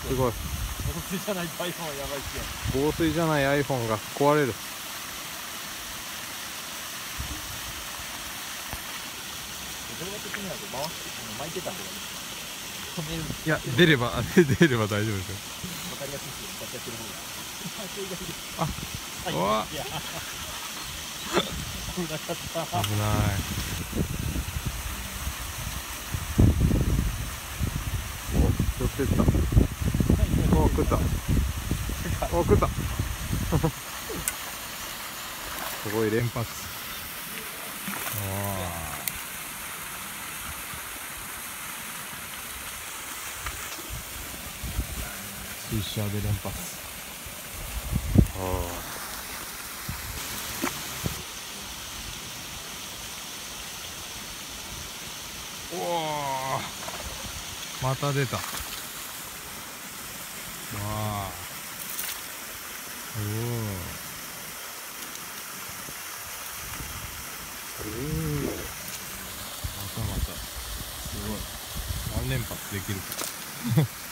すごい。 防水じゃない iPhone はやばいっすよ。 防水じゃない iPhone が壊れる。 動画的には回して巻いてたんで止める。 いや、出れば大丈夫ですよ。 わかりやすいですよ。こうやってやってる方が。 あ、うわ、 いや危なかった。 危ない。お、気をつけてた。お、食った。お、食った。すごい連発。スイッシャーで連発。おお、また出た。わあ、おお、またまたすごい。何連発できるか。